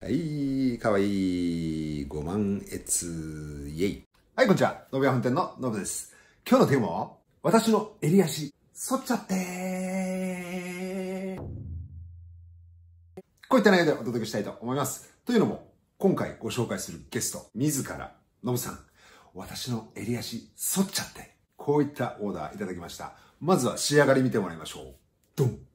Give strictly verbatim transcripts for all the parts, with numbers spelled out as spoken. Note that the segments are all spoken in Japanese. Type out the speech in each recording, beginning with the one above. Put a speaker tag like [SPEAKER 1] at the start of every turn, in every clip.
[SPEAKER 1] はい、かわいい。ごまん越、イェイ。
[SPEAKER 2] はい、こんにちは。のぶや本店ののぶです。今日のテーマは、私の襟足、反っちゃってー。こういった内容でお届けしたいと思います。というのも、今回ご紹介するゲスト、自ら、のぶさん、私の襟足、反っちゃって、こういったオーダーいただきました。まずは仕上がり見てもらいましょう。ドン。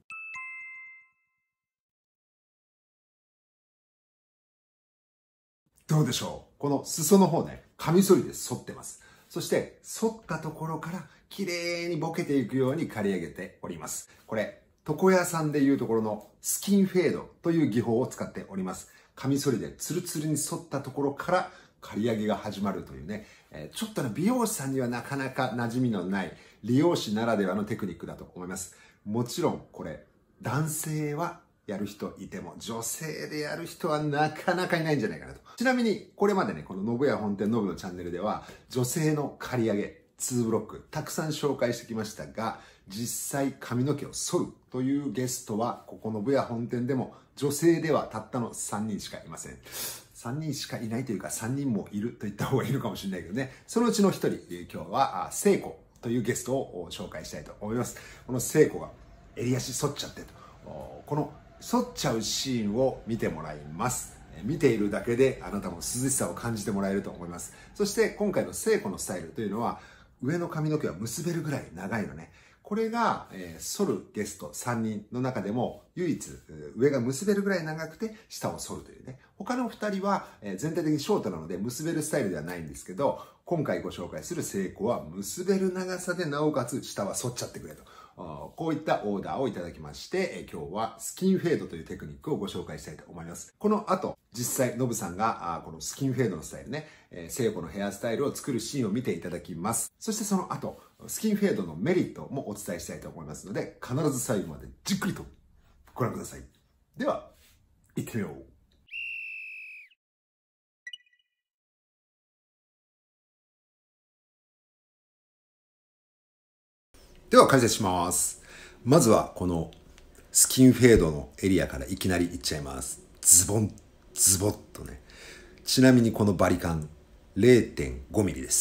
[SPEAKER 2] どうでしょう？この裾の方ね、カミソリで反ってます。そして、反ったところから綺麗にボケていくように刈り上げております。これ、床屋さんでいうところのスキンフェードという技法を使っております。カミソリでツルツルに反ったところから刈り上げが始まるというね、えー、ちょっとね、美容師さんにはなかなか馴染みのない理容師ならではのテクニックだと思います。もちろん、これ、男性はやる人いても、女性でやる人はなかなかいないんじゃないかなと。ちなみに、これまでね、この信屋本店のぶのチャンネルでは、女性の刈り上げ、ツーブロック、たくさん紹介してきましたが、実際髪の毛を剃るというゲストは、ここ信屋本店でも、女性ではたったのさんにんしかいません。さんにんしかいないというか、さんにんもいると言った方がいいのかもしれないけどね。そのうちのひとり、今日は、聖子というゲストを紹介したいと思います。この聖子が、襟足反っちゃってと。この反っちゃうシーンを見てもらいます。見ているだけであなたも涼しさを感じてもらえると思います。そして今回の聖子のスタイルというのは、上の髪の毛は結べるぐらい長いのね。これが、えー、反るゲストさんにんの中でも唯一上が結べるぐらい長くて下を反るというね。他のふたりは、えー、全体的にショートなので結べるスタイルではないんですけど、今回ご紹介する聖子は結べる長さでなおかつ下は反っちゃってくれと。こういったオーダーをいただきまして、今日はスキンフェードというテクニックをご紹介したいと思います。この後、実際、ノブさんがこのスキンフェードのスタイルね、聖子のヘアスタイルを作るシーンを見ていただきます。そしてその後、スキンフェードのメリットもお伝えしたいと思いますので、必ず最後までじっくりとご覧ください。では、行ってみよう。
[SPEAKER 1] では解説します。まずはこのスキンフェードのエリアからいきなりいっちゃいます。ズボン、ズボッとね。ちなみにこのバリカン れいてんごミリです。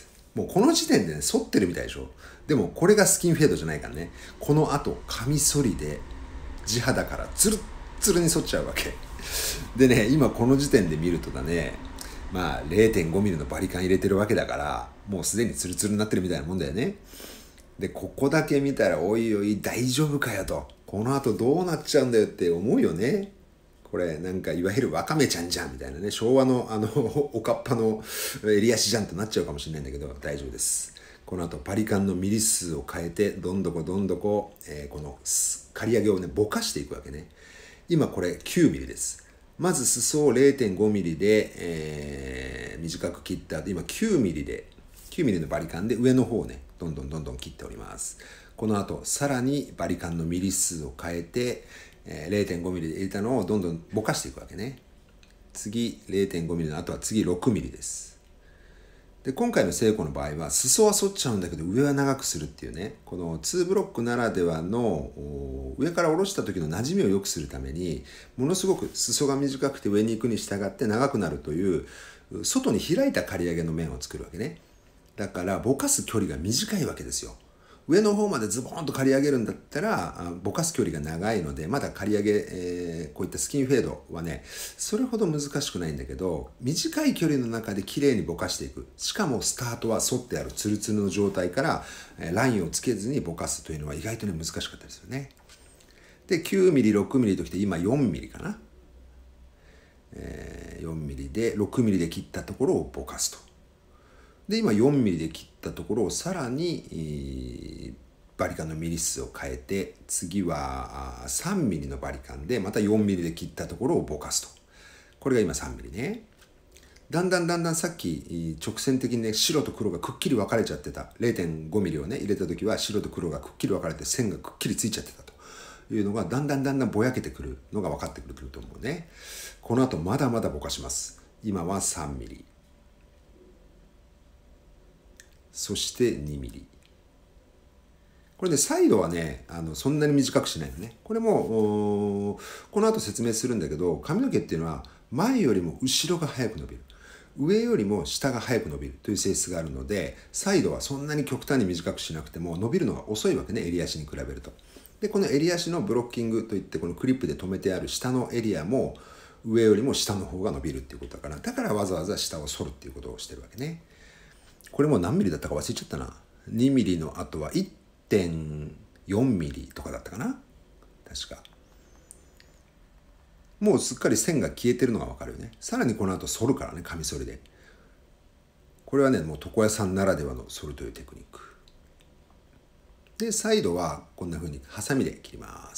[SPEAKER 1] もうこの時点でね、反ってるみたいでしょ。でもこれがスキンフェードじゃないからね。この後、カミソリで地肌からツルッツルに反っちゃうわけ。でね、今この時点で見るとだね、まあ れいてんごミリのバリカン入れてるわけだから、もうすでにツルツルになってるみたいなもんだよね。で、ここだけ見たら、おいおい大丈夫かよと。この後どうなっちゃうんだよって思うよね。これなんかいわゆるワカメちゃんじゃんみたいなね、昭和のあの、おかっぱの襟足じゃんとなっちゃうかもしれないんだけど、大丈夫です。この後パリカンのミリ数を変えて、どんどこどんどこ、えー、この刈り上げをね、ぼかしていくわけね。今これきゅうミリです。まず裾を れいてんごミリで、えー、短く切った後、今きゅうミリで、きゅうミリのバリカンで上の方をね、どんどんどんどん切っております。この後、さらにバリカンのミリ数を変えて、えー、れいてんごミリで入れたのをどんどんぼかしていくわけね。次、れいてんごミリの後は次ろくミリです。で、今回の聖子の場合は、裾は反っちゃうんだけど、上は長くするっていうね、このツーブロックならではの、上から下ろした時の馴染みを良くするために、ものすごく裾が短くて上に行くに従って長くなるという、外に開いた刈り上げの面を作るわけね。だからぼかす距離が短いわけですよ。上の方までズボーンと刈り上げるんだったらぼかす距離が長いので、まだ刈り上げ、えー、こういったスキンフェードはねそれほど難しくないんだけど、短い距離の中で綺麗にぼかしていく。しかもスタートは反ってあるツルツルの状態からラインをつけずにぼかすというのは意外とね難しかったですよね。で きゅうミリ、ろくミリときて今よんミリかな、えー、よんミリでろくミリで切ったところをぼかすと。で、今よんミリで切ったところをさらにバリカンのミリ数を変えて、次はさんミリのバリカンでまたよんミリで切ったところをぼかすと。これが今さんミリね。だんだんだんだんさっき直線的にね、白と黒がくっきり分かれちゃってた。れいてんごミリをね、入れた時は白と黒がくっきり分かれて線がくっきりついちゃってたというのが、だんだんだんだんぼやけてくるのが分かってくると思うね。この後まだまだぼかします。今はさんミリ。そしてにミリ。これね、サイドはね、あのそんなに短くしないのね。これも、この後説明するんだけど、髪の毛っていうのは、 前よりも後ろが早く伸びる。上よりも下が早く伸びるという性質があるので、サイドはそんなに極端に短くしなくても伸びるのが遅いわけね、襟足に比べると。で、この襟足のブロッキングといって、このクリップで留めてある下のエリアも上よりも下の方が伸びるっていうことだから、だからわざわざ下を反るっていうことをしてるわけね。これもう何ミリだったか忘れちゃったな。にミリの後は いってんよんミリとかだったかな、確か。もうすっかり線が消えてるのがわかるよね。さらにこの後反るからね、カミソリで。これはね、もう床屋さんならではの反るというテクニック。で、サイドはこんな風にハサミで切ります。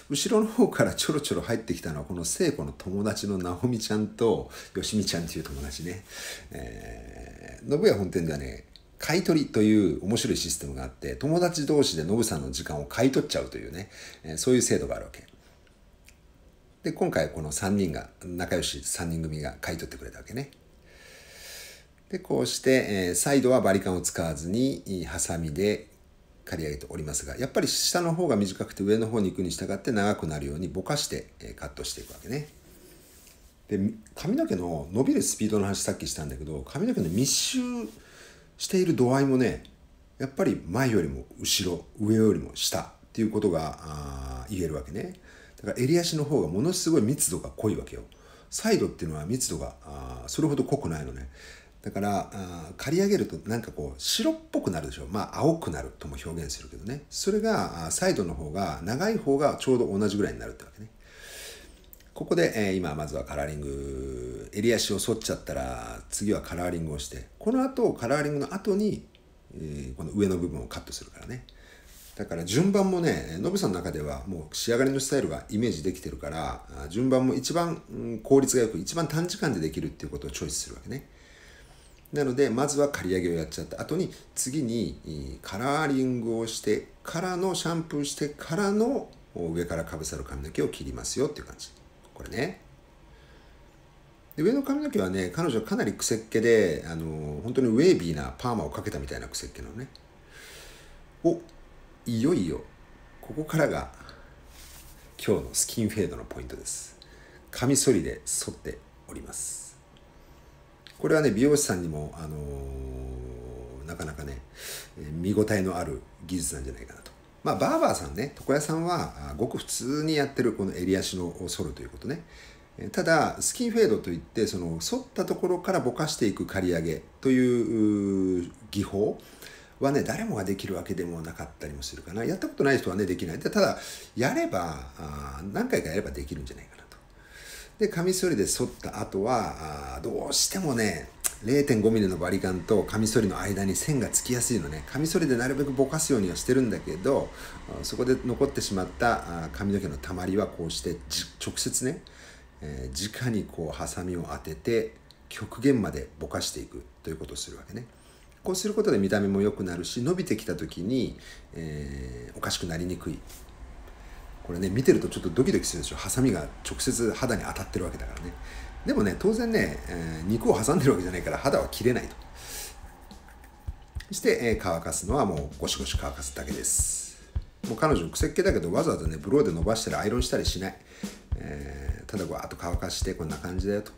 [SPEAKER 1] 後ろの方からちょろちょろ入ってきたのは、この聖子の友達の直美ちゃんとよしみちゃんっていう友達ね。えー、信屋本店ではね、買い取りという面白いシステムがあって、友達同士でノブさんの時間を買い取っちゃうというね、えー、そういう制度があるわけ。で、今回このさんにんが、仲良しさんにん組が買い取ってくれたわけね。で、こうして、えー、サイドはバリカンを使わずに、ハサミで刈り上げておりますが、やっぱり下の方が短くて上の方に行くに従って長くなるようにぼかして、えー、カットしていくわけね。で、髪の毛の伸びるスピードの話さっきしたんだけど、髪の毛の密集している度合いもね、やっぱり前よりも後ろ、上よりも下っていうことがあ言えるわけね。だから襟足の方がものすごい密度が濃いわけよ。サイドっていうのは密度があそれほど濃くないのね。だからあ刈り上げるとなんかこう白っぽくなるでしょ。まあ青くなるとも表現するけどね。それがあサイドの方が長い方がちょうど同じぐらいになるってわけね。ここで、えー、今まずはカラーリング、襟足を反っちゃったら次はカラーリングをして、この後カラーリングの後に、えー、この上の部分をカットするからね。だから順番もね、ノブさんの中ではもう仕上がりのスタイルがイメージできてるから、順番も一番効率がよく、一番短時間でできるっていうことをチョイスするわけね。なので、まずは刈り上げをやっちゃった後に、次にカラーリングをしてからのシャンプーしてからの上からかぶさる髪の毛を切りますよっていう感じ。これね。で上の髪の毛はね、彼女はかなり癖っ気で、あの本当にウェービーなパーマをかけたみたいな癖っ気なのね。おいよいよここからが今日のスキンフェードのポイントです。カミソリで剃っております。これはね、美容師さんにも、あのー、なかなかね見応えのある技術なんじゃないかなと。まあバーバーさんね、床屋さんはごく普通にやってるこの襟足のを剃るということね。ただスキンフェードといって、その剃ったところからぼかしていく刈り上げという技法はね、誰もができるわけでもなかったりもするかな。やったことない人はね、できない。でただ、やれば、あ何回かやればできるんじゃないかなと。で、カミソリで剃った後は、あどうしてもね、れいてんごミリのバリカンとカミソリの間に線がつきやすいのね。カミソリでなるべくぼかすようにはしてるんだけど、そこで残ってしまった髪の毛のたまりはこうして直接ね、えー、直にこうハサミを当てて極限までぼかしていくということをするわけね。こうすることで見た目も良くなるし、伸びてきた時に、えー、おかしくなりにくい。これね、見てるとちょっとドキドキするでしょ。ハサミが直接肌に当たってるわけだからね。でもね、当然ね、えー、肉を挟んでるわけじゃないから肌は切れないと。そして、えー、乾かすのはもうゴシゴシ乾かすだけです。もう彼女癖っ気だけど、わざわざねブローで伸ばしたりアイロンしたりしない。えー、ただわーっと乾かしてこんな感じだよと。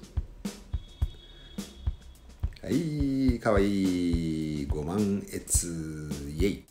[SPEAKER 1] はい、かわいいごまんえつイエイ。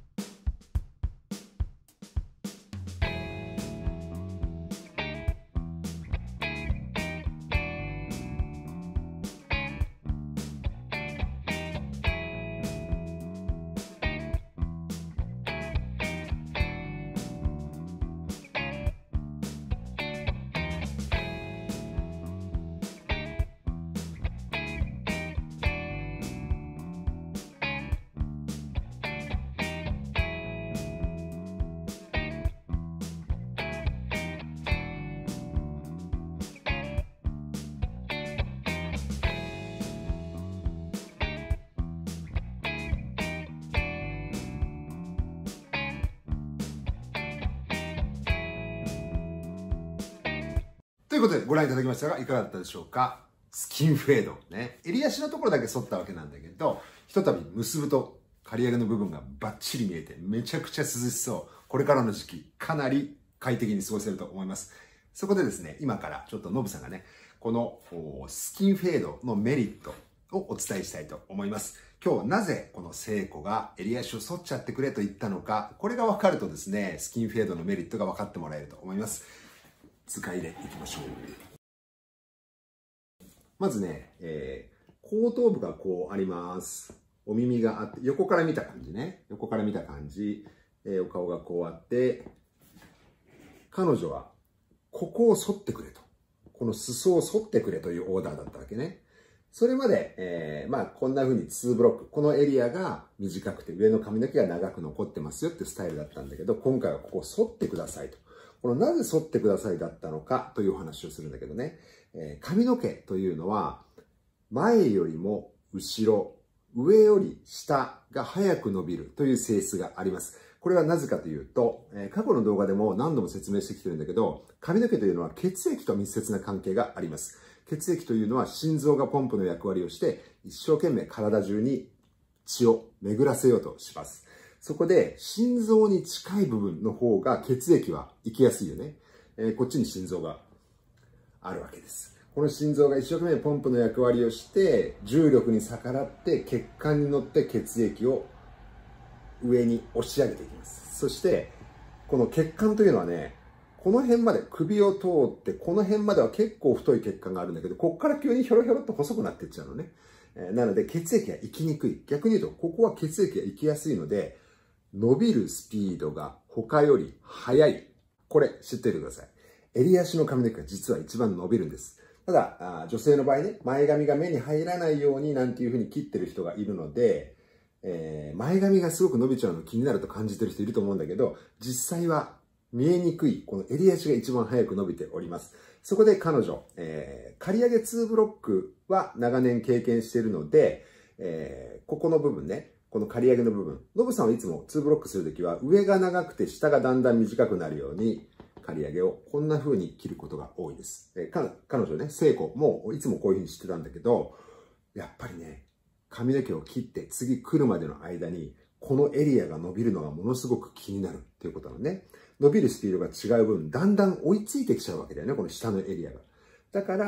[SPEAKER 1] ということでご覧いただきましたがいかがだったでしょうか。スキンフェードね、襟足のところだけ剃ったわけなんだけど、ひとたび結ぶと刈り上げの部分がバッチリ見えてめちゃくちゃ涼しそう。これからの時期かなり快適に過ごせると思います。そこでですね、今からちょっとノブさんがね
[SPEAKER 2] このスキンフェードのメリットをお伝えしたいと思います。今日なぜこの聖子が襟足を反っちゃってくれと言ったのか、これが分かるとですね、スキンフェードのメリットが分かってもらえると思います。図解でいきましょう。まずね、えー、後頭部がこうあります。お耳があって、横から見た感じね。横から見た感じ。えー、お顔がこうあって、彼女はここを反ってくれと。この裾を反ってくれというオーダーだったわけね。それまで、えー、まあこんな風にツーブロック、このエリアが短くて上の髪の毛が長く残ってますよっていうスタイルだったんだけど、今回はここを反ってくださいと。このなぜ反ってくださいだったのかというお話をするんだけどね、えー、髪の毛というのは前よりも後ろ、上より下が早く伸びるという性質があります。これはなぜかというと、えー、過去の動画でも何度も説明してきてるんだけど、髪の毛というのは血液と密接な関係があります。血液というのは心臓がポンプの役割をして一生懸命体中に血を巡らせようとします。そこで心臓に近い部分の方が血液は行きやすいよね。えー、こっちに心臓があるわけです。この心臓が一生懸命ポンプの役割をして重力に逆らって血管に乗って血液を上に押し上げていきます。そしてこの血管というのはね、この辺まで首を通ってこの辺までは結構太い血管があるんだけど、ここから急にひょろひょろっと細くなっていっちゃうのね。えー、なので血液が行きにくい。逆に言うとここは血液が行きやすいので伸びるスピードが他より速い。これ知っておいてください。襟足の髪の毛が実は一番伸びるんです。ただ、女性の場合ね、前髪が目に入らないようになんていう風に切ってる人がいるので、えー、前髪がすごく伸びちゃうの気になると感じてる人いると思うんだけど、実際は見えにくい、この襟足が一番早く伸びております。そこで彼女、えー、刈り上げツーブロックは長年経験しているので、えー、ここの部分ね、この刈り上げの部分、ノブさんはいつもツーブロックするときは上が長くて下がだんだん短くなるように刈り上げをこんな風に切ることが多いです。えー、彼女ね、聖子もいつもこういう風にしてたんだけど、やっぱりね、髪の毛を切って次来るまでの間にこのエリアが伸びるのがものすごく気になるっていうことなのね。伸びるスピードが違う分、だんだん追いついてきちゃうわけだよね、この下のエリアが。だから、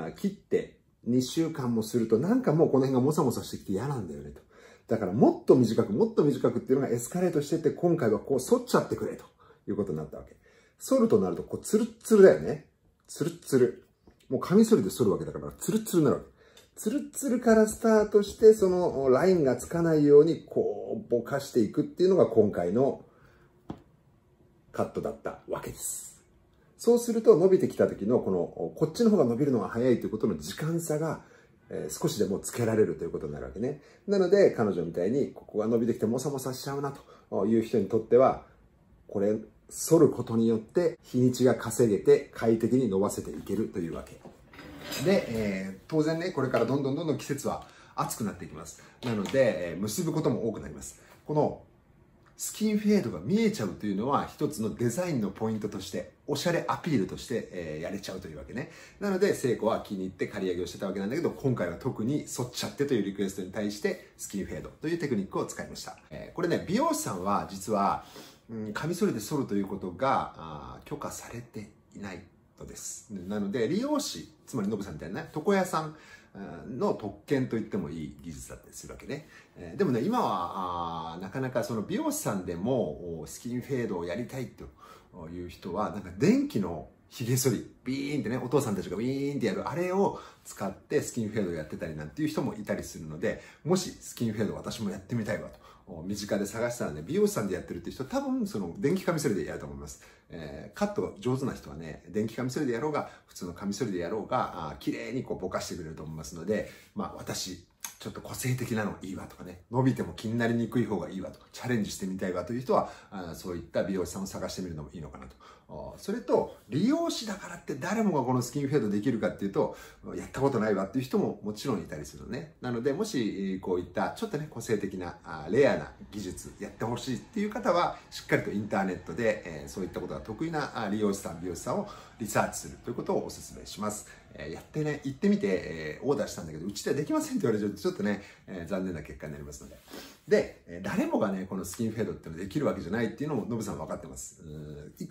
[SPEAKER 2] 切ってにしゅうかんもするとなんかもうこの辺がもさもさしてきて嫌なんだよねと。だからもっと短く、もっと短くっていうのがエスカレートしてって、今回はこう反っちゃってくれということになったわけ。反るとなると、こうツルッツルだよね。ツルッツル。もうカミソリで反るわけだから、ツルッツルになるわけ。ツルッツルからスタートして、そのラインがつかないように、こうぼかしていくっていうのが今回のカットだったわけです。そうすると伸びてきた時のこの、こっちの方が伸びるのが早いということの時間差が、えー、少しでもつけられるということになるわけね。なので彼女みたいにここが伸びてきてもさもさしちゃうなという人にとっては、これ反ることによって日にちが稼げて快適に伸ばせていけるというわけ。で、えー、当然ね、これからどんどんどんどん季節は暑くなっていきます。なので、えー、結ぶことも多くなります。このスキンフェードが見えちゃうというのは一つのデザインのポイントとして、おしゃれアピールとして、えー、やれちゃうというわけね。なので聖子は気に入って刈り上げをしてたわけなんだけど、今回は特に反っちゃってというリクエストに対してスキンフェードというテクニックを使いました。えー、これね、美容師さんは実は、うん、カミソリで反るということがあ許可されていないのです。なので理容師、つまりノブさんみたいなね、床屋さんの特権と言ってもいい技術だったりするわけね。でもね、今はあなかなかその美容師さんでもスキンフェードをやりたいという人は、なんか電気の髭剃り、ビーンってね、お父さんたちがビーンってやる、あれを使ってスキンフェードをやってたりなんていう人もいたりするので、もしスキンフェード私もやってみたいわと。身近で探したらね、美容師さんでやってるっていう人、多分その電気カミソリでやると思います。えー、カットが上手な人はね、電気カミソリでやろうが、普通のカミソリでやろうが、あ綺麗にこうぼかしてくれると思いますので、まあ私、ちょっと個性的なのいいわとかね、伸びても気になりにくい方がいいわとか、チャレンジしてみたいわという人は、あそういった美容師さんを探してみるのもいいのかなと。それと、理容師だからって誰もがこのスキンフェードできるかっていうと、やったことないわっていう人ももちろんいたりするのね。なので、もしこういったちょっとね、個性的な、レアな技術やってほしいっていう方は、しっかりとインターネットで、えー、そういったことが得意な理容師さん、美容師さんをリサーチするということをお勧めします。えー、やってね、行ってみて、えー、オーダーしたんだけど、うちではできませんって言われちゃうと、ちょっとね、えー、残念な結果になりますので。で、誰もがね、このスキンフェードっていうのができるわけじゃないっていうのも、ノブさん分かってます。いくら快適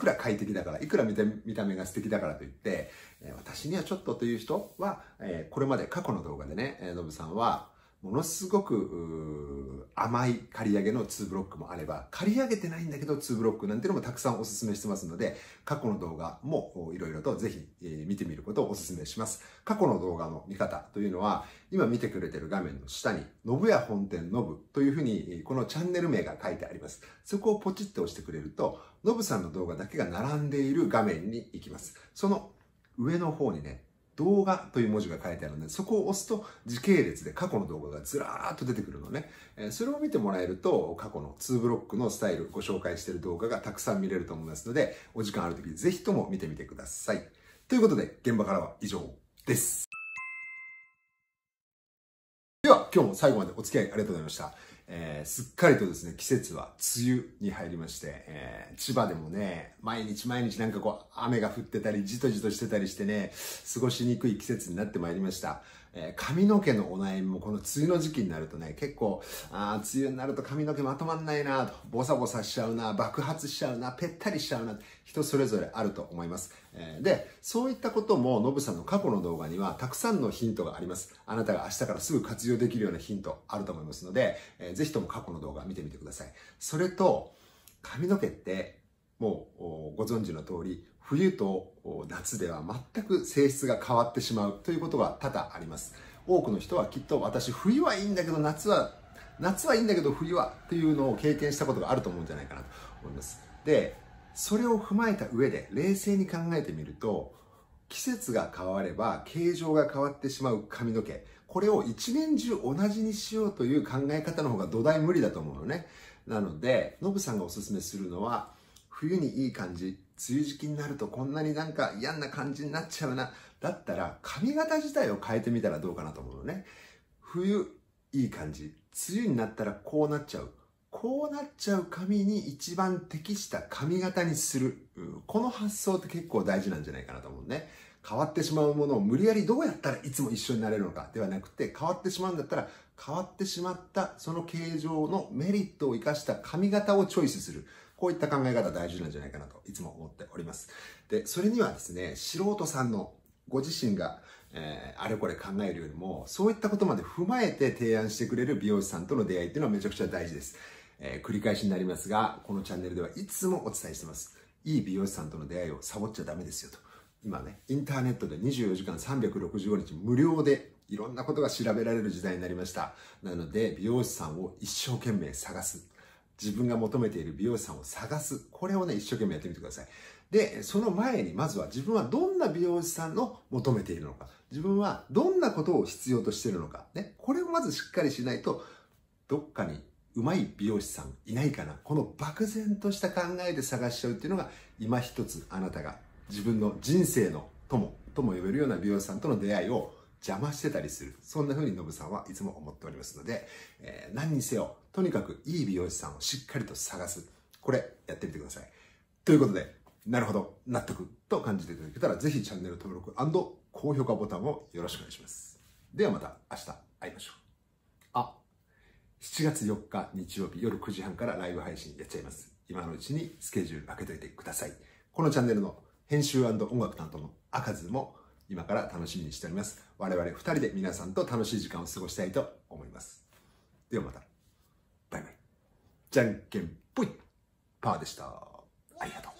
[SPEAKER 2] 敵だから、いくら見た見た目が素敵だからといって、えー、私にはちょっとという人は、えー、これまで過去の動画でね、ノブさんは、ものすごく甘い刈り上げのツーブロックもあれば、刈り上げてないんだけどツーブロックなんていうのもたくさんおすすめしてますので、過去の動画もいろいろとぜひ見てみることをおすすめします。過去の動画の見方というのは、今見てくれてる画面の下に、信谷本店ノブというふうにこのチャンネル名が書いてあります。そこをポチッと押してくれると、ノブさんの動画だけが並んでいる画面に行きます。その上の方にね、動画という文字が書いてあるので、そこを押すと時系列で過去の動画がずらーっと出てくるのね。それを見てもらえると、過去のツーブロックのスタイルご紹介している動画がたくさん見れると思いますので、お時間あるときぜひとも見てみてください。ということで、現場からは以上です。では、今日も最後までお付き合いありがとうございました。えー、すっかりとですね、季節は梅雨に入りまして、えー、千葉でもね、毎日毎日なんかこう、雨が降ってたり、じとじとしてたりしてね、過ごしにくい季節になってまいりました。えー、髪の毛のお悩みもこの梅雨の時期になるとね、結構、あー、梅雨になると髪の毛まとまんないなと、ボサボサしちゃうな、爆発しちゃうな、ぺったりしちゃうな、人それぞれあると思います。えー、で、そういったことも、ノブさんの過去の動画にはたくさんのヒントがあります。あなたが明日からすぐ活用できるようなヒントあると思いますので、えー、ぜひとも過去の動画見てみてください。それと、髪の毛って、もうご存知の通り、冬と夏では全く性質が変わってしまうということが多々あります。多くの人はきっと私、冬はいいんだけど夏は、夏はいいんだけど冬はっていうのを経験したことがあると思うんじゃないかなと思います。で、それを踏まえた上で冷静に考えてみると、季節が変われば形状が変わってしまう髪の毛、これを一年中同じにしようという考え方の方が土台無理だと思うのね。なので、ノブさんがおすすめするのは、冬にいい感じ、梅雨時期になるとこんなになんか嫌な感じになっちゃうな。だったら髪型自体を変えてみたらどうかなと思うのね。冬いい感じ、梅雨になったらこうなっちゃう。こうなっちゃう髪に一番適した髪型にする。この発想って結構大事なんじゃないかなと思うね。変わってしまうものを無理やりどうやったらいつも一緒になれるのかではなくて、変わってしまうんだったら変わってしまったその形状のメリットを生かした髪型をチョイスする。こういった考え方大事なんじゃないかなといつも思っております。で、それにはですね、素人さんのご自身が、えー、あれこれ考えるよりも、そういったことまで踏まえて提案してくれる美容師さんとの出会いっていうのはめちゃくちゃ大事です。えー、繰り返しになりますが、このチャンネルではいつもお伝えしてます。いい美容師さんとの出会いをサボっちゃダメですよと。今ね、インターネットでにじゅうよじかんさんびゃくろくじゅうごにち無料でいろんなことが調べられる時代になりました。なので、美容師さんを一生懸命探す。自分が求めている美容師さんを探す。これをね、一生懸命やってみてください。で、その前に、まずは自分はどんな美容師さんの求めているのか。自分はどんなことを必要としているのか。ね。これをまずしっかりしないと、どっかにうまい美容師さんいないかな。この漠然とした考えで探しちゃうっていうのが、今一つあなたが自分の人生の友とも呼べるような美容師さんとの出会いを邪魔してたりする。そんな風にノブさんはいつも思っておりますので、えー、何にせよ、とにかくいい美容師さんをしっかりと探す。これ、やってみてください。ということで、なるほど、納得と感じていただけたら、ぜひチャンネル登録&高評価ボタンをよろしくお願いします。ではまた明日会いましょう。あ、しちがつよっか日曜日夜くじはんからライブ配信やっちゃいます。今のうちにスケジュール開けといてください。このチャンネルの編集&音楽担当の赤ずも今から楽しみにしております。我々ふたりで皆さんと楽しい時間を過ごしたいと思います。ではまた。バイバイ。じゃんけんぽい。パーでした。ありがとう。